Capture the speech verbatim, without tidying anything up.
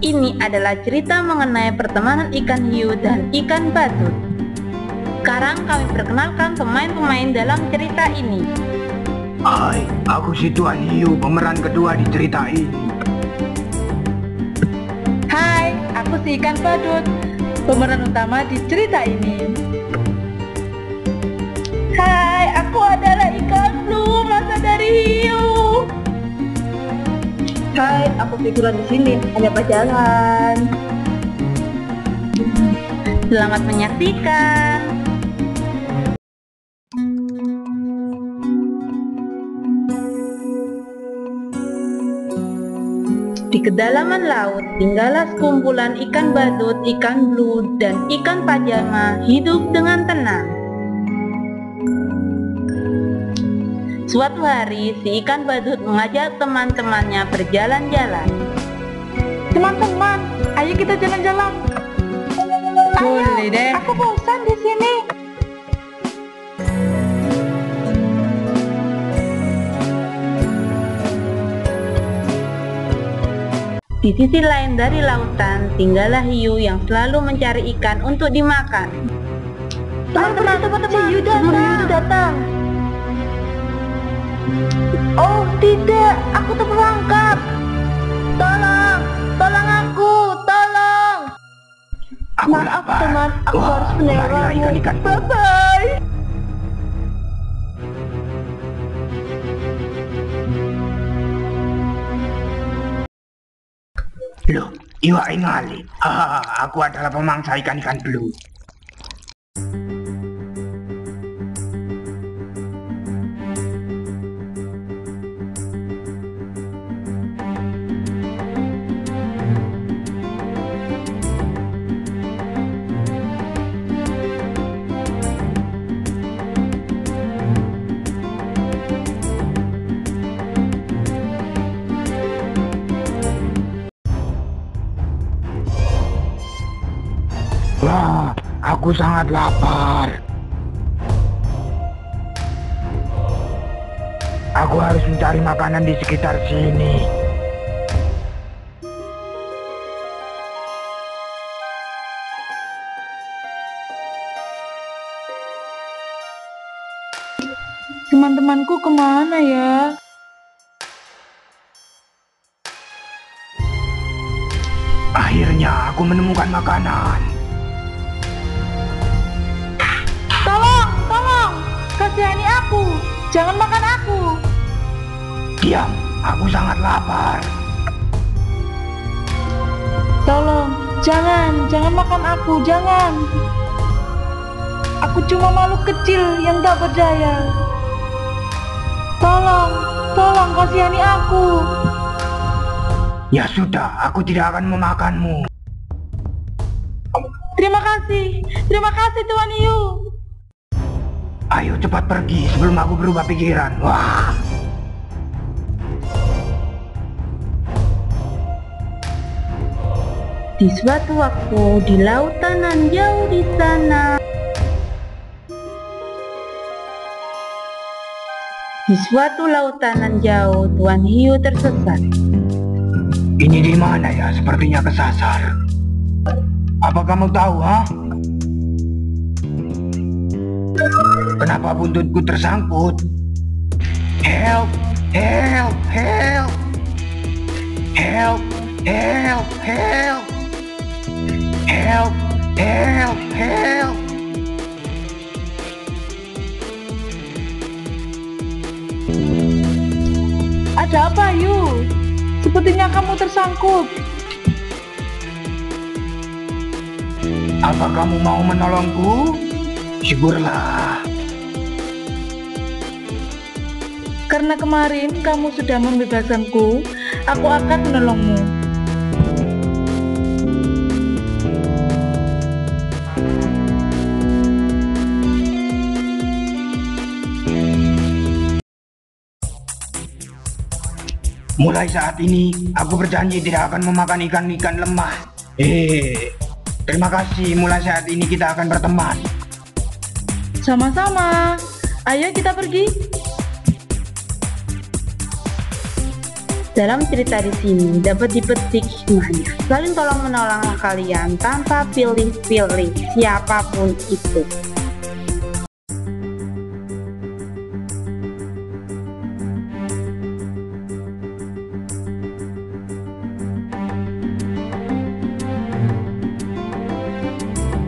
ini adalah cerita mengenai pertemanan ikan hiu dan ikan badut. Sekarang kami perkenalkan pemain-pemain dalam cerita ini. Hai, aku si Tuan Hiu, pemeran kedua di cerita ini. Hai, aku si ikan badut, pemeran utama di cerita ini. Hai, aku adalah ikan blue, masa dari hiu. Hai, aku figuran di sini, hanya pajangan. Selamat menyaksikan. Di kedalaman laut tinggallah sekumpulan ikan badut, ikan blue, dan ikan pajama hidup dengan tenang. Suatu hari, si ikan badut mengajak teman-temannya berjalan-jalan. Teman-teman, ayo kita jalan-jalan. Boleh deh. Aku bosan di sini. Di sisi lain dari lautan, tinggallah hiu yang selalu mencari ikan untuk dimakan. Teman-teman, teman-teman, si hiu datang. Hiu datang. Oh tidak, aku terperangkap. Tolong, tolong aku, tolong. Aku Maaf lapar. teman, aku Wah, harus marilah menyerahmu. ikan-ikanku. Bye bye. Loh, iwa ingali. Ah, aku adalah pemangsa ikan-ikan blue. Wah, aku sangat lapar. Aku harus mencari makanan di sekitar sini. Teman-temanku kemana ya? Akhirnya aku menemukan makanan. Tolong, tolong, kasihani aku, jangan makan aku. Diam, aku sangat lapar. Tolong, jangan, jangan makan aku, jangan. Aku cuma makhluk kecil yang tak berdaya. Tolong, tolong kasihani aku. Ya sudah, aku tidak akan memakanmu. Terima kasih, terima kasih Tuan Hiu. Ayo cepat pergi sebelum aku berubah pikiran. Wah. Di suatu waktu, di lautan nan jauh di sana, di suatu lautan nan jauh, Tuan Hiu tersesat. Ini di mana ya? Sepertinya kesasar. Apa kamu tahu, ha? Kenapa buntutku tersangkut? Help! Help! Help! Help! Help! Help! Help! Help! Help! Ada apa Hiu? Sepertinya kamu tersangkut. Apa kamu mau menolongku? Syukurlah. Karena kemarin kamu sudah membebaskanku, aku akan menolongmu. Mulai saat ini, aku berjanji tidak akan memakan ikan-ikan lemah. Eh, terima kasih. Mulai saat ini kita akan berteman. Sama-sama. Ayo kita pergi. Dalam cerita di sini dapat dipetik hikmahnya. Saling tolong menolonglah kalian tanpa pilih-pilih siapapun itu.